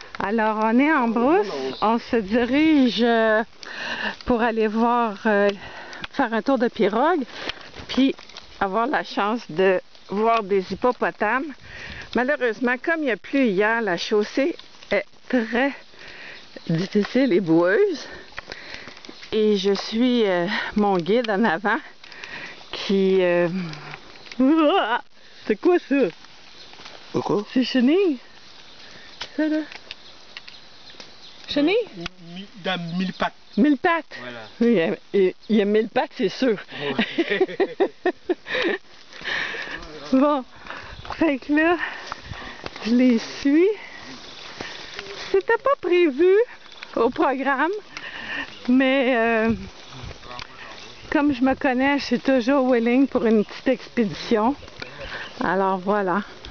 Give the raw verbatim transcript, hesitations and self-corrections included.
Alors, on est en brousse. On se dirige euh, pour aller voir, euh, faire un tour de pirogue, puis avoir la chance de voir des hippopotames. Malheureusement, comme il y a plu hier, la chaussée est très difficile et boueuse. Et je suis euh, mon guide en avant qui... Euh... C'est quoi ça? Pourquoi? C'est chenille? Ça là? Chenille? Dans mille pattes. Mille pattes? Voilà. Oui, il y a, il y a mille pattes, c'est sûr. Ouais. Bon, fait que là, je les suis. C'était pas prévu au programme, mais euh, comme je me connais, je suis toujours willing pour une petite expédition. Alors voilà.